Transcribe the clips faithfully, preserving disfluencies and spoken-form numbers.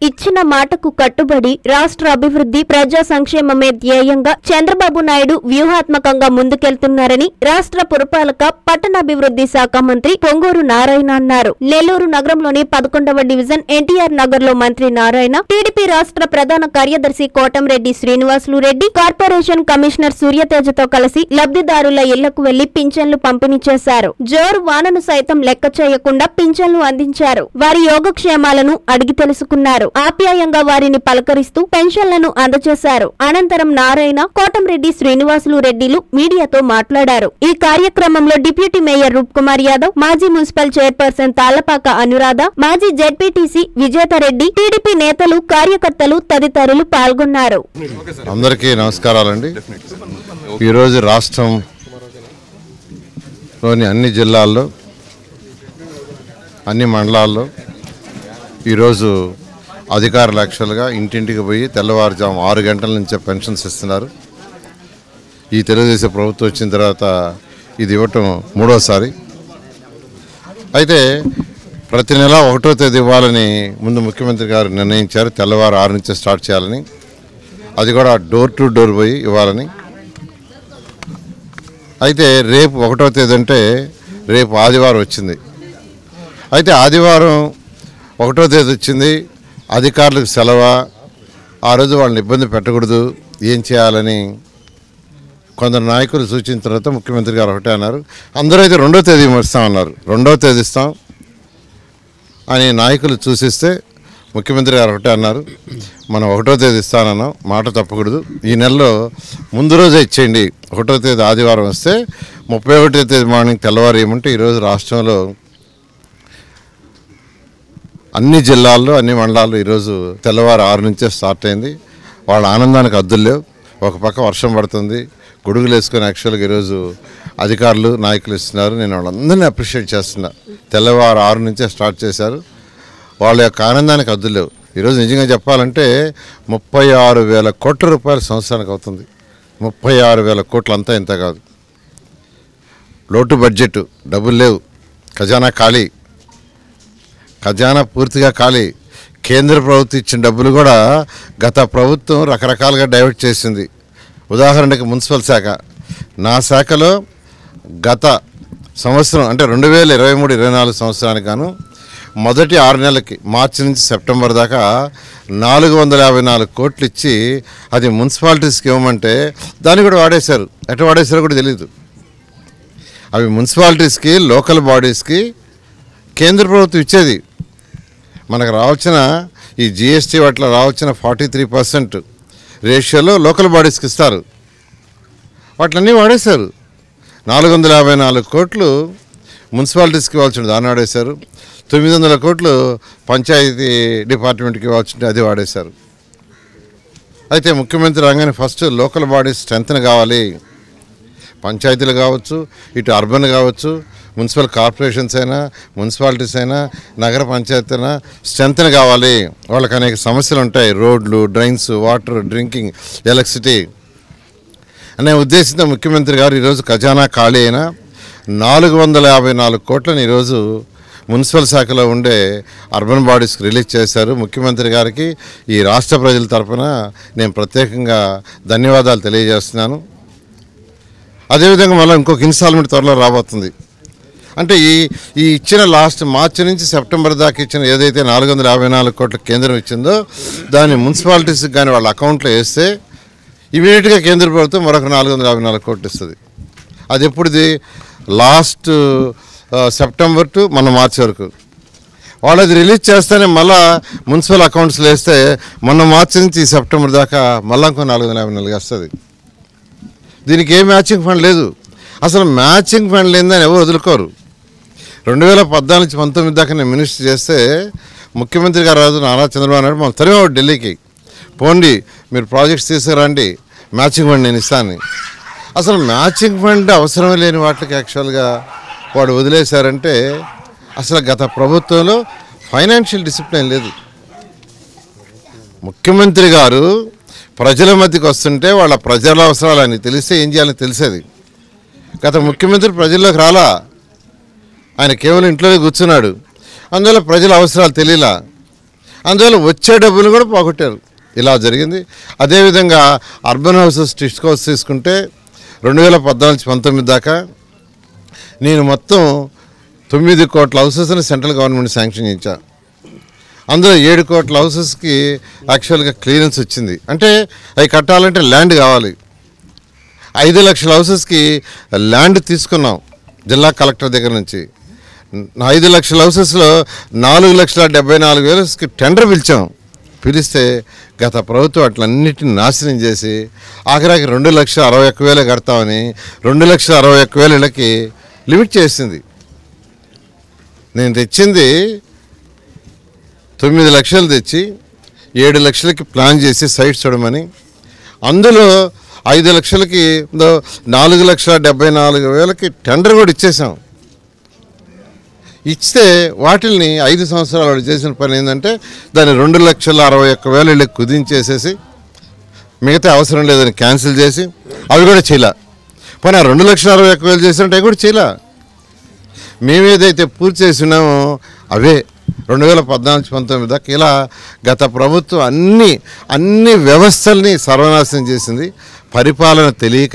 ఇచ్చిన మాటకు కట్టుబడి రాష్ట్ర అభివృద్ధి ప్రజా సంక్షేమమే ధ్యేయంగా చంద్రబాబు నాయుడు వ్యూహాత్మకంగా ముందుకెళ్తున్నారని రాష్ట్ర పురపాలక పట్టణాభివృద్ధి శాఖ మంత్రి పొంగూరు నారాయణ అన్నారు. నెల్లూరు నగరంలోని పదకొండవ డివిజన్ ఎన్టీఆర్ నగర్ లో మంత్రి నారాయణ, టీడీపీ రాష్ట్ర ప్రధాన కార్యదర్శి కోటంరెడ్డి శ్రీనివాసులు రెడ్డి, కార్పొరేషన్ కమిషనర్ సూర్యతేజతో కలిసి లబ్ధిదారుల ఇళ్లకు వెళ్లి పింఛన్లు పంపిణీ చేశారు. జోరు వానను సైతం లెక్క చేయకుండా పింఛన్లు అందించారు. వారి యోగక్షేమాలను అడిగి తెలుసుకున్నారు. ఆప్యాయంగా వారిని పలకరిస్తూ పెన్షన్లను అందజేశారు. అనంతరం నారాయణ, కోటంరెడ్డి శ్రీనివాసులు రెడ్డిలు మీడియాతో మాట్లాడారు. ఈ కార్యక్రమంలో డిప్యూటీ మేయర్ రూప్ కుమార్ యాదవ్, మాజీ మున్సిపల్ చైర్పర్సన్ తాళ్లపాక అనురాధ, మాజీ జెడ్పీటీసీ విజేతారెడ్డి, టీడీపీ నేతలు, కార్యకర్తలు తదితరులు పాల్గొన్నారు. అందరికీ నమస్కారాలండి. ఈరోజు రాష్ట్రంలోని అన్ని జిల్లాల్లో, అన్ని మండలాల్లో ఈరోజు అధికారులు యాక్చువల్గా ఇంటింటికి పోయి తెల్లవారుజాము ఆరు గంటల నుంచే పెన్షన్స్ ఇస్తున్నారు. ఈ తెలుగుదేశం ప్రభుత్వం వచ్చిన తర్వాత ఇది ఇవ్వటం మూడోసారి. అయితే ప్రతి నెల ఒకటో తేదీ ఇవ్వాలని ముందు ముఖ్యమంత్రి గారు నిర్ణయించారు. తెల్లవారు ఆరు నుంచే స్టార్ట్ చేయాలని, అది కూడా డోర్ టు డోర్ పోయి ఇవ్వాలని. అయితే రేపు ఒకటో తేదీ అంటే రేపు ఆదివారం వచ్చింది. అయితే ఆదివారం ఒకటో తేదీ వచ్చింది, అధికారులకు సెలవా, ఆ రోజు వాళ్ళని ఇబ్బంది పెట్టకూడదు, ఏం చేయాలని కొందరు నాయకులు సూచించిన తర్వాత ముఖ్యమంత్రి గారు ఒకటే అన్నారు. అందరూ అయితే రెండో తేదీ ఇస్తామన్నారు. రెండో తేదీ ఇస్తాం అని నాయకులు సూచిస్తే ముఖ్యమంత్రి గారు ఒకటే అన్నారు, మనం ఒకటో తేదీ ఇస్తానన్నాం, మాట తప్పకూడదు, ఈ నెలలో ముందు రోజే ఇచ్చేయండి. ఒకటో తేదీ ఆదివారం వస్తే ముప్పై ఒకటో తేదీ మార్నింగ్ తెల్లవారు ఏమంటే ఈరోజు రాష్ట్రంలో అన్ని జిల్లాల్లో, అన్ని మండలాల్లో ఈరోజు తెల్లవారు ఆరు నుంచే స్టార్ట్ అయింది. వాళ్ళ ఆనందానికి అద్దులు లేవు. ఒక పక్క వర్షం పడుతుంది, గొడుగులు వేసుకొని యాక్చువల్గా ఈరోజు అధికారులు, నాయకులు ఇస్తున్నారు. నేను వాళ్ళందరినీ అప్రిషియేట్ చేస్తున్నా. తెల్లవారు ఆరు నుంచే స్టార్ట్ చేశారు. వాళ్ళ యొక్క ఆనందానికి అద్దులు లేవు. ఈరోజు నిజంగా చెప్పాలంటే ముప్పై ఆరు వేల కోట్ల రూపాయలు సంవత్సరానికి అవుతుంది. ముప్పై ఆరు వేల కోట్లు అంతా ఇంత కాదు. లోటు బడ్జెట్, డబ్బులు లేవు, ఖజానా ఖాళీ, ఖజానా పూర్తిగా ఖాళీ. కేంద్ర ప్రభుత్వం ఇచ్చిన డబ్బులు కూడా గత ప్రభుత్వం రకరకాలుగా డైవర్ట్ చేసింది. ఉదాహరణకి మున్సిపల్ శాఖ, నా శాఖలో గత సంవత్సరం అంటే రెండు వేల ఇరవై మూడు ఇరవై నాలుగు సంవత్సరానికి గాను మొదటి ఆరు నెలలకి మార్చి నుంచి సెప్టెంబర్ దాకా నాలుగు వందల యాభై నాలుగు కోట్లు ఇచ్చి అది మున్సిపాలిటీస్కి ఇవ్వమంటే దాన్ని కూడా వాడేశారు. ఎటు వాడేశారో కూడా తెలియదు. అవి మున్సిపాలిటీస్కి, లోకల్ బాడీస్కి కేంద్ర ప్రభుత్వం ఇచ్చేది. మనకు రావాల్సిన ఈ జిఎస్టీ వాటిలో రావాల్సిన ఫార్టీ త్రీ పర్సెంట్ రేషియోలో లోకల్ బాడీస్కి ఇస్తారు. వాటిలన్నీ వాడేశారు. నాలుగు వందల యాభై నాలుగు కోట్లు మున్సిపాలిటీస్కి ఇవ్వాల్సింది దాన్ని వాడేశారు. తొమ్మిది వందల కోట్లు పంచాయతీ డిపార్ట్మెంట్కి ఇవ్వాల్సింది అది వాడేశారు. అయితే ముఖ్యమంత్రి రాగానే ఫస్ట్ లోకల్ బాడీస్ స్ట్రెంగ్త్ కావాలి. పంచాయతీలు కావచ్చు, ఇటు అర్బన్ కావచ్చు, మున్సిపల్ కార్పొరేషన్స్ అయినా, మున్సిపాలిటీస్ అయినా, నగర పంచాయతీ అయినా స్ట్రెంగ్త్ కావాలి. వాళ్ళకి అనేక సమస్యలు ఉంటాయి. రోడ్లు, డ్రైన్స్, వాటర్, డ్రింకింగ్, ఎలక్ట్రిసిటీ అనే ఉద్దేశంతో ముఖ్యమంత్రి గారు ఈరోజు ఖజానా ఖాళీ అయినా నాలుగు వందల యాభై నాలుగు కోట్లను ఈరోజు మున్సిపల్ శాఖలో ఉండే అర్బన్ బాడీస్కి రిలీజ్ చేశారు. ముఖ్యమంత్రి గారికి ఈ రాష్ట్ర ప్రజల తరఫున నేను ప్రత్యేకంగా ధన్యవాదాలు తెలియజేస్తున్నాను. అదేవిధంగా మళ్ళీ ఇంకొక ఇన్స్టాల్మెంట్ త్వరలో రాబోతుంది. అంటే ఈ ఈ ఇచ్చిన లాస్ట్ మార్చి నుంచి సెప్టెంబర్ దాకా ఇచ్చిన ఏదైతే నాలుగు వందల యాభై నాలుగు కోట్ల కేంద్రం ఇచ్చిందో దాన్ని మున్సిపాలిటీస్కి కానీ వాళ్ళ అకౌంట్లో వేస్తే ఇమీడియట్గా కేంద్ర ప్రభుత్వం మరొక నాలుగు వందల యాభై నాలుగు కోట్లు ఇస్తుంది. అది ఎప్పుడుది? లాస్ట్ సెప్టెంబర్ టు మన మార్చి వరకు. వాళ్ళు అది రిలీజ్ చేస్తేనే మళ్ళీ మున్సిపల్ అకౌంట్స్లో వేస్తే మొన్న మార్చి నుంచి సెప్టెంబర్ దాకా మళ్ళీ ఇంకో నాలుగు వందల యాభై నాలుగు వస్తుంది. దీనికి ఏ మ్యాచింగ్ ఫండ్ లేదు. అసలు మ్యాచింగ్ ఫండ్ లేదని ఎవరు వదులుకోరు. రెండు వేల పద్నాలుగు నుంచి పంతొమ్మిది దాకా నేను మినిస్టర్ చేస్తే ముఖ్యమంత్రి గారు రాజు నారా చంద్రబాబు నాయుడు మనం తరిమేవాడు ఢిల్లీకి, పోండి మీరు ప్రాజెక్ట్స్ తీసుకురండి, మ్యాచింగ్ ఫండ్ నేను ఇస్తాను. అసలు మ్యాచింగ్ ఫండ్ అవసరం లేని వాటికి యాక్చువల్గా వాడు వదిలేశారంటే అసలు గత ప్రభుత్వంలో ఫైనాన్షియల్ డిసిప్లిన్ లేదు. ముఖ్యమంత్రి గారు ప్రజల మధ్యకి వస్తుంటే వాళ్ళ ప్రజల అవసరాలు అని తెలిస్తే ఏం చేయాలని తెలిసేది. గత ముఖ్యమంత్రి ప్రజల్లోకి రాలా, ఆయన కేవలం ఇంట్లోనే కూర్చున్నాడు. అందువల్ల ప్రజల అవసరాలు తెలియలా. అందువల్ల వచ్చే డబ్బులు కూడా పోగొట్టారు. ఇలా జరిగింది. అదేవిధంగా అర్బన్ హౌసెస్ టిస్ట్ హౌస్ తీసుకుంటే రెండు వేల పద్నాలుగు పంతొమ్మిది దాకా నేను మొత్తం తొమ్మిది కోట్ల హౌసెస్ని సెంట్రల్ గవర్నమెంట్ శాంక్షన్ ఇచ్చా. అందులో ఏడు కోట్ల హౌసెస్కి యాక్చువల్గా క్లియరెన్స్ వచ్చింది. అంటే అవి కట్టాలంటే ల్యాండ్ కావాలి. ఐదు లక్షల హౌసెస్కి ల్యాండ్ తీసుకున్నాం జిల్లా కలెక్టర్ దగ్గర నుంచి. ఐదు లక్షల హౌసెస్లో నాలుగు లక్షల డెబ్బై నాలుగు వేలకి టెండర్ పిలిచాం. పిలిస్తే గత ప్రభుత్వం అట్లన్నిటిని నాశనం చేసి ఆఖరికి రెండు లక్షల అరవై ఒక్క వేలే కడతామని రెండు లక్షల అరవై ఒక్క వేల ఇళ్ళకి లిమిట్ చేసింది. నేను తెచ్చింది తొమ్మిది లక్షలు తెచ్చి ఏడు లక్షలకి ప్లాన్ చేసి సైట్ చూడమని, అందులో ఐదు లక్షలకి నాలుగు లక్షల డెబ్బై నాలుగు వేలకి టెండర్ కూడా ఇచ్చేసాం. ఇస్తే వాటిల్ని ఐదు సంవత్సరాలు వాడు చేసిన పని ఏంటంటే దాన్ని రెండు లక్షల అరవై ఒక్క వేల ఇళ్ళకి కుదించేసేసి మిగతా అవసరం లేదని క్యాన్సిల్ చేసి అవి కూడా చేయలే. పని ఆ రెండు లక్షల అరవై ఒక్క వేలు చేసినట్టు అవి కూడా చేయలే. మేమేదైతే పూర్తి చేసినామో అవే రెండు వేల పద్నాలుగు పంతొమ్మిది దాకా ఇలా గత ప్రభుత్వం అన్ని అన్ని వ్యవస్థల్ని సర్వనాశనం చేసింది. పరిపాలన తెలియక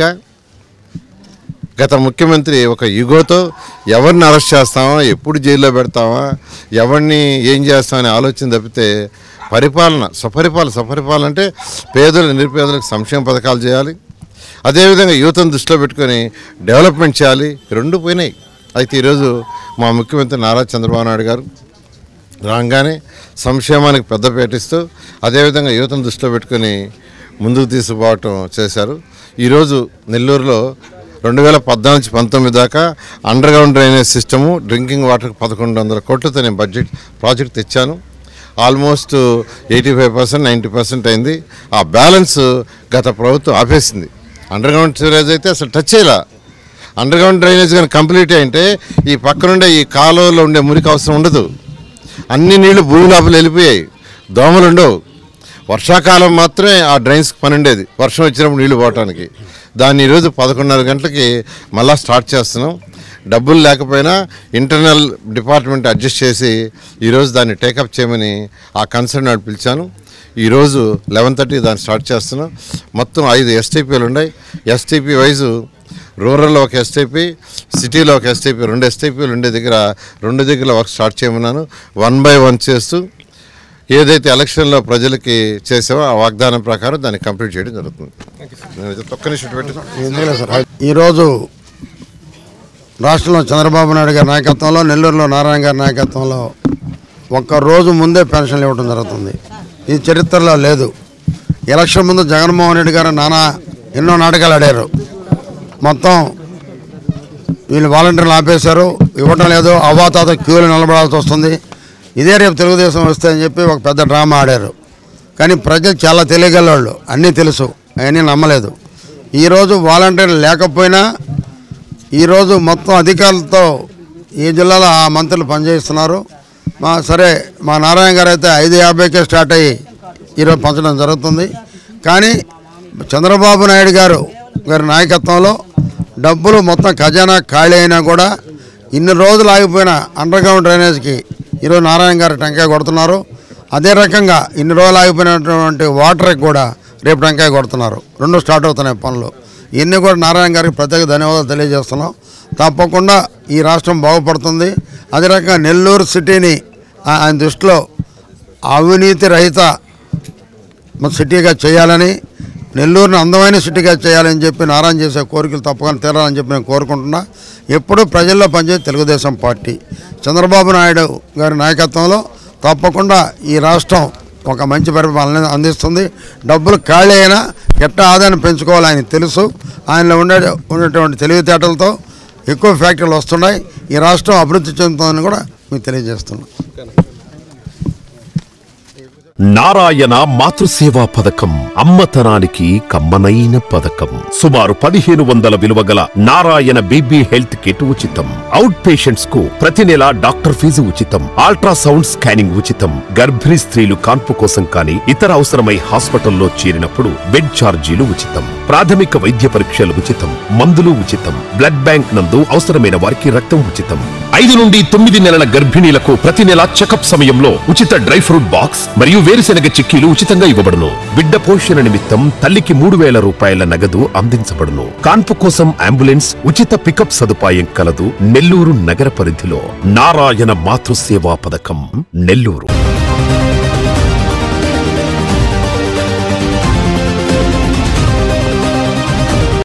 గత ముఖ్యమంత్రి ఒక యుగోతో ఎవరిని అరెస్ట్ చేస్తామా, ఎప్పుడు జైల్లో పెడతామా, ఎవరిని ఏం చేస్తామని ఆలోచన తప్పితే పరిపాలన సపరిపాలన సపరిపాలన అంటే పేదలు నిరుపేదలకు సంక్షేమ పథకాలు చేయాలి, అదేవిధంగా యువతను దృష్టిలో పెట్టుకొని డెవలప్మెంట్ చేయాలి. రెండు పోయినాయి. అయితే ఈరోజు మా ముఖ్యమంత్రి నారా చంద్రబాబు నాయుడు గారు రాగానే సంక్షేమానికి పెద్దపీట ఇస్తూ అదేవిధంగా యువతను దృష్టిలో పెట్టుకొని ముందుకు తీసుకుపోవటం చేశారు. ఈరోజు నెల్లూరులో రెండు వేల పద్నాలుగు పంతొమ్మిది దాకా underground drainage system drinking వాటర్కి పదకొండు వందల కోట్లతో నేను బడ్జెట్ ప్రాజెక్ట్ తెచ్చాను. Almost eighty five percent ninety percent అయింది. ఆ బ్యాలెన్స్ గత ప్రభుత్వం ఆపేసింది. అండర్ గ్రౌండ్ సివరేజ్ అయితే అసలు టచ్ చేయలే. అండర్ గ్రౌండ్ డ్రైనేజ్ కానీ కంప్లీట్ అయింటే ఈ పక్కనుండే ఈ కాలువలో ఉండే మురికి అవసరం ఉండదు. అన్ని నీళ్లు భూమి లోపల వెళ్ళిపోయాయి, దోమలు ఉండవు. వర్షాకాలం మాత్రమే ఆ డ్రైన్స్కి పని ఉండేది, వర్షం వచ్చినప్పుడు నీళ్లు పోవటానికి. దాన్ని ఈరోజు పదకొండున్నర గంటలకి మళ్ళీ స్టార్ట్ చేస్తున్నాం. డబ్బులు లేకపోయినా ఇంటర్నల్ డిపార్ట్మెంట్ అడ్జస్ట్ చేసి ఈరోజు దాన్ని టేకప్ చేయమని ఆ కన్సర్న్ నాడు పిలిచాను. ఈరోజు లెవెన్ థర్టీ దాన్ని స్టార్ట్ చేస్తున్నాం. మొత్తం ఐదు ఎస్టీపీలు ఉన్నాయి. ఎస్టీపీ వైజు రూరల్లో ఒక ఎస్టీపీ, సిటీలో ఒక ఎస్టీపీ, రెండు ఎస్టీపీలు ఉండే దగ్గర రెండు దగ్గర వర్క్ స్టార్ట్ చేయమన్నాను. వన్ బై వన్ చేస్తూ ఏదైతే ఎలక్షన్లో ప్రజలకి చేసావో ఆ వాగ్దానం ప్రకారం దాన్ని కంప్లీట్ చేయడం జరుగుతుంది. ఒక్క నిమిషం పెట్టి ఈరోజు రాష్ట్రంలో చంద్రబాబు నాయుడు గారి నాయకత్వంలో, నెల్లూరులో నారాయణ గారి నాయకత్వంలో ఒక్కరోజు ముందే పెన్షన్లు ఇవ్వడం జరుగుతుంది. ఇది చరిత్రలో లేదు. ఎలక్షన్ ముందు జగన్మోహన్ రెడ్డి గారు నానా ఎన్నో నాటకాలు ఆడారు. మొత్తం వీళ్ళు వాలంటీర్లు ఆపేశారు, ఇవ్వటం లేదు, అవాతాత క్యూలు నిలబడాల్సి వస్తుంది, ఇదే రేపు తెలుగుదేశం వస్తే అని చెప్పి ఒక పెద్ద డ్రామా ఆడారు. కానీ ప్రజలు చాలా తెలియగలవాళ్ళు, అన్నీ తెలుసు, అవన్నీ నమ్మలేదు. ఈరోజు వాలంటీర్లు లేకపోయినా ఈరోజు మొత్తం అధికారులతో ఈ జిల్లాలో ఆ మంత్రులు పనిచేస్తున్నారు. మా సరే మా నారాయణ గారు అయితే ఐదు యాభైకే స్టార్ట్ అయ్యి ఈరోజు పంచడం జరుగుతుంది. కానీ చంద్రబాబు నాయుడు గారు గారి నాయకత్వంలో డబ్బులు మొత్తం ఖజానా ఖాళీ అయినా కూడా ఇన్ని రోజులు ఆగిపోయిన అండర్ గ్రౌండ్ డ్రైనేజ్కి ఈరోజు నారాయణ గారు టెంకాయ కొడుతున్నారు. అదే రకంగా ఇన్ని రోజులు ఆగిపోయినటువంటి వాటర్కి కూడా రేపు టెంకాయ కొడుతున్నారు. రెండు స్టార్ట్ అవుతున్నాయి పనులు. ఇవన్నీ కూడా నారాయణ గారికి ప్రత్యేక ధన్యవాదాలు తెలియజేస్తున్నాం. తప్పకుండా ఈ రాష్ట్రం బాగుపడుతుంది. అదే రకంగా నెల్లూరు సిటీని ఆయన దృష్టిలో అవినీతి రహిత సిటీగా చేయాలని, నెల్లూరుని అందమైన సిటీగా చేయాలని చెప్పి నారాయణ చేసే కోరికలు తప్పకుండా తీరాలని చెప్పి నేను కోరుకుంటున్నా. ఎప్పుడూ ప్రజల్లో పనిచేసే తెలుగుదేశం పార్టీ చంద్రబాబు నాయుడు గారి నాయకత్వంలో తప్పకుండా ఈ రాష్ట్రం ఒక మంచి పరిపాలన అందిస్తుంది. డబ్బులు ఖాళీ అయినా ఎట్ట ఆదాయాన్ని పెంచుకోవాలి ఆయన తెలుసు. ఆయనలో ఉండే ఉండేటువంటి తెలివితేటలతో ఎక్కువ ఫ్యాక్టరీలు వస్తున్నాయి. ఈ రాష్ట్రం అభివృద్ధి చెందుతుందని కూడా మీకు తెలియజేస్తున్నాం. నారాయణ మాతృసేవా పథకం అమ్మతనానికి కమ్మనైన పథకం. సుమారు పదిహేను వందల విలువ గల నారాయణ బేబీ హెల్త్ కిట్ ఉచితం. అవుట్ పేషెంట్స్ కు ప్రతి నెల డాక్టర్ ఫీజు ఉచితం. అల్ట్రాసౌండ్ స్కానింగ్ ఉచితం. గర్భిణీ స్త్రీలు కాన్పు కోసం కానీ ఇతర అవసరమై హాస్పిటల్లో చేరినప్పుడు బెడ్ ఛార్జీలు ఉచితం. ప్రాథమిక వైద్య పరీక్షలు ఉచితం. మందులు ఉచితం. బ్లడ్ బ్యాంక్ నందు అవసరమైన వారికి రక్తం ఉచితం. ఐదు నుండి తొమ్మిది నెలల గర్భిణీలకు ప్రతి నెల చెకప్ సమయంలో ఉచిత డ్రై ఫ్రూట్ బాక్స్ మరియు వేరుశెనగ చిక్కీలు ఉచితంగా ఇవ్వబడును. బిడ్డ పోషణ నిమిత్తం తల్లికి మూడు వేల రూపాయల నగదు అందించబడును. కాన్పు కోసం అంబులెన్స్ ఉచిత పికప్ సదుపాయం కలదు. నెల్లూరు నగర పరిధిలో నారాయణ మాతృసేవా పథకం నెల్లూరు.